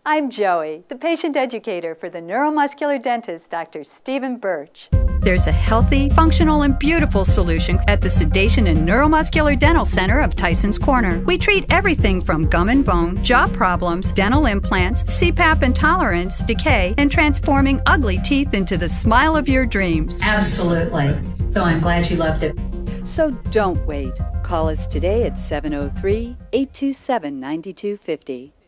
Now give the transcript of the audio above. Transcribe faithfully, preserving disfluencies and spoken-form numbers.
I'm Joey, the patient educator for the neuromuscular dentist, Doctor Stephen Birch. There's a healthy, functional, and beautiful solution at the Sedation and Neuromuscular Dental Center of Tyson's Corner. We treat everything from gum and bone, jaw problems, dental implants, C PAP intolerance, decay, and transforming ugly teeth into the smile of your dreams. Absolutely. So I'm glad you loved it. So don't wait. Call us today at seven oh three, eight two seven, nine two five oh.